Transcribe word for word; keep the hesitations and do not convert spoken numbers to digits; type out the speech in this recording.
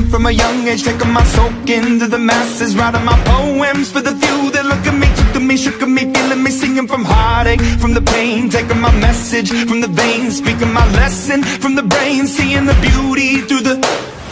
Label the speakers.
Speaker 1: writing from a young age, taking my soak into the masses, writing my poems for the few that look at me, took to me, shook at me, feeling me, singing from heartache, from the pain, taking my message from the veins, speaking my lesson from the brain, seeing the beauty through the